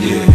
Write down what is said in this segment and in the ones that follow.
Yeah.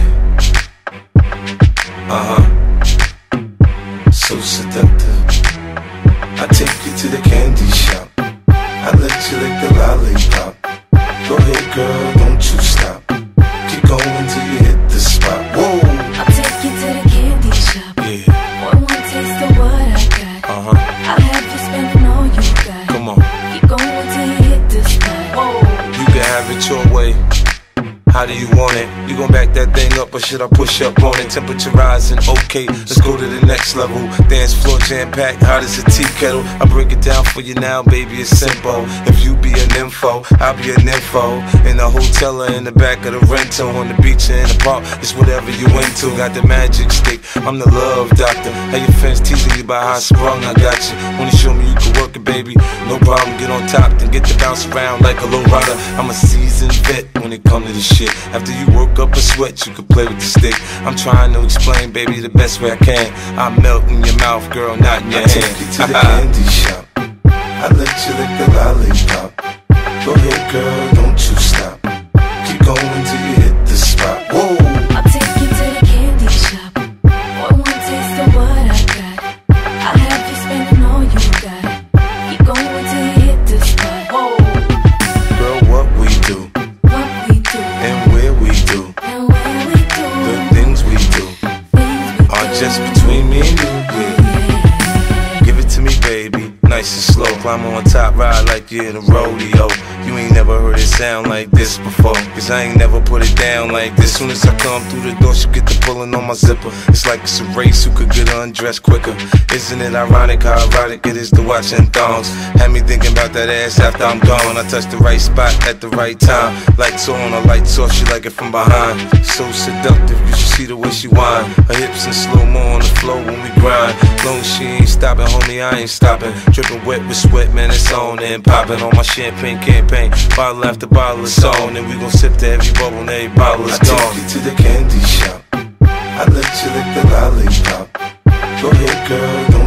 So seductive. I take you to the candy shop. I let you lick the lollipop. Go ahead, girl, don't you stop. Keep going till you hit the spot. Whoa. I'll take you to the candy shop. Yeah. One taste of what I got. I'll have you spending all you got. Come on. Keep going till you hit the spot. Whoa. You can have it your way. How do you want it? You gon' back that thing up or should I push up on it? Temperature rising, okay, let's go to the next level. Dance floor jam-packed, hot as a tea kettle. I break it down for you now, baby, it's simple. If you be an nympho, I'll be a nympho. In the hotel or in the back of the rental, on the beach or in the park, it's whatever you into. Got the magic stick, I'm the love doctor. How your fans teasing you about how I sprung, I got you. Wanna show me you can work it, baby? No problem, get on top, then get to bounce around like a low rider. I'm a seasoned vet when it comes to this shit. After you work up a sweat, you can play with the stick. I'm trying to explain, baby, the best way I can. I melt in your mouth, girl, not in your hand. I take you to the candy shop. I let you lick the lollipop. Go ahead, girl, don't you stop. Keep going till you hit the spot. Whoa. I'll take you to the candy shop. One taste of what I got. I'll have you spending all you got. Keep going till you hit the spot. Whoa. Girl, what we do, and where we do, the things we do are just between me and you, yeah. Give it to me, baby, nice and slow. Climb on top, ride like you're in a rodeo. You ain't never heard it sound like this before, cause I ain't never put it down like this. Soon as I come through the door, she get the pulling on my zipper. It's like it's a race who could get undressed quicker. Isn't it ironic how erotic it is to watching thongs? Had me thinking about that ass after I'm gone. I touch the right spot at the right time. Lights on, her lights off, she like it from behind. So seductive, you should see the way she whine. Her hips in slow-mo on the floor when we grind. Long as she ain't stopping, homie, I ain't stopping. Dripping wet with sweat, man, it's on and popping on my champagne campaign. Bottle after bottle is on, and we gon' sip to every bubble and every bottle is gone. I take you to the candy shop. I let you lick the lollipop. Go ahead, girl, don't